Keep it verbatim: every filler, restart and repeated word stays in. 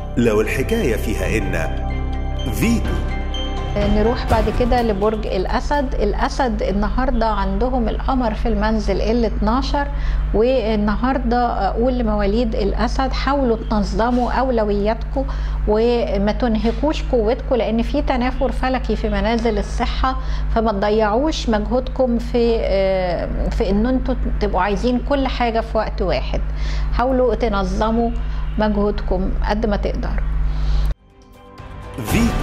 لو الحكاية فيها إن فيتو. نروح بعد كده لبرج الأسد. الأسد النهاردة عندهم القمر في المنزل ال اتناشر، والنهاردة أقول لمواليد الأسد حاولوا تنظموا أولوياتكم وما تنهكوش قوتكم، لأن في تنافر فلكي في منازل الصحة، فما تضيعوش مجهودكم في في إن انتوا تبقوا عايزين كل حاجة في وقت واحد. حاولوا تنظموا مجهودكم قد ما تقدروا. فيتو.